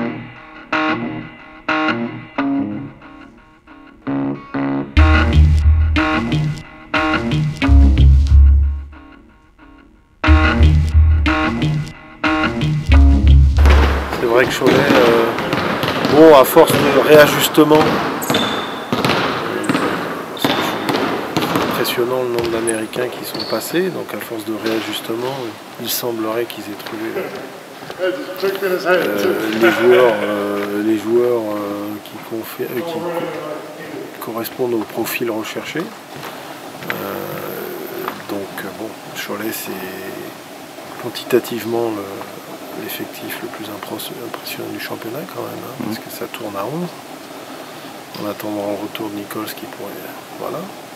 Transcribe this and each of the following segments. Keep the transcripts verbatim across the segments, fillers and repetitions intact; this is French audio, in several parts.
C'est vrai que Cholet, euh, bon, à force de réajustement, c'est impressionnant le nombre d'Américains qui sont passés, donc à force de réajustement, il semblerait qu'ils aient trouvé euh, les joueurs, euh, les joueurs euh, qui, confé euh, qui co correspondent au profil recherché. Euh, donc bon, Cholet c'est quantitativement le l'effectif le plus impressionnant du championnat quand même, hein, parce que ça tourne à onze. En attendant le retour de Nichols qui pourrait... Voilà.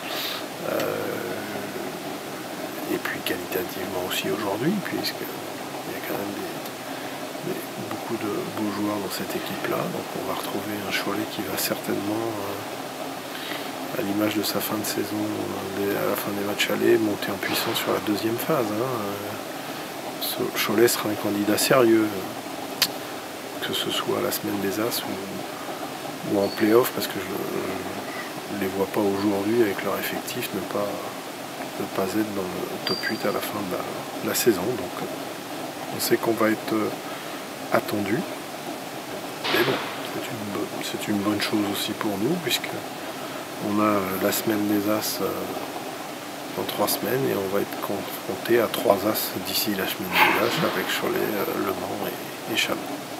Euh, et puis qualitativement aussi aujourd'hui, puisqu'il y a quand même des, des, beaucoup de beaux joueurs dans cette équipe-là. Donc on va retrouver un Cholet qui va certainement, euh, à l'image de sa fin de saison, euh, à la fin des matchs allés, monter en puissance sur la deuxième phase. Hein. Cholet sera un candidat sérieux, que ce soit à la semaine des As ou, ou en play-off, parce que je ne les vois pas aujourd'hui avec leur effectif ne pas, ne pas être dans le top huit à la fin de la, de la saison. Donc on sait qu'on va être attendu. Mais bon, c'est une, bonne, c'est une bonne chose aussi pour nous, puisque on a la semaine des As dans trois semaines et on va être confronté à trois As d'ici la semaine des As avec Cholet, Le Mans et, et Chalon.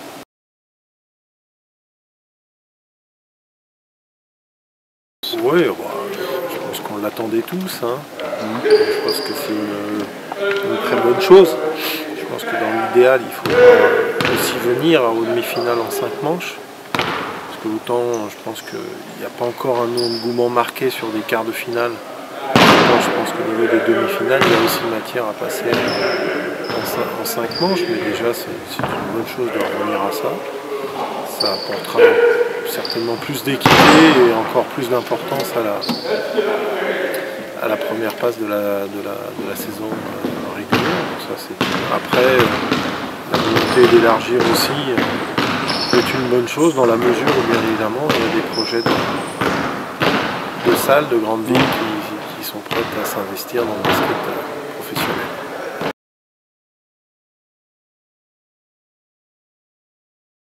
Oui, bah, je pense qu'on l'attendait tous. Hein. Je pense que c'est une, une très bonne chose. Je pense que dans l'idéal, il faut aussi venir aux demi-finales en cinq manches. Parce que autant, je pense qu'il n'y a pas encore un engouement marqué sur des quarts de finale. Je pense qu'au niveau des demi-finales, il y a aussi matière à passer en cinq manches, mais déjà c'est une bonne chose de revenir à ça. Ça apportera certainement plus d'équité et encore plus d'importance à la, à la première passe de la, de la, de la saison régulière. Donc ça, après, la volonté d'élargir aussi est une bonne chose dans la mesure où bien évidemment il y a des projets de, de salles, de grandes villes qui sont prêtes à s'investir dans le basket professionnel.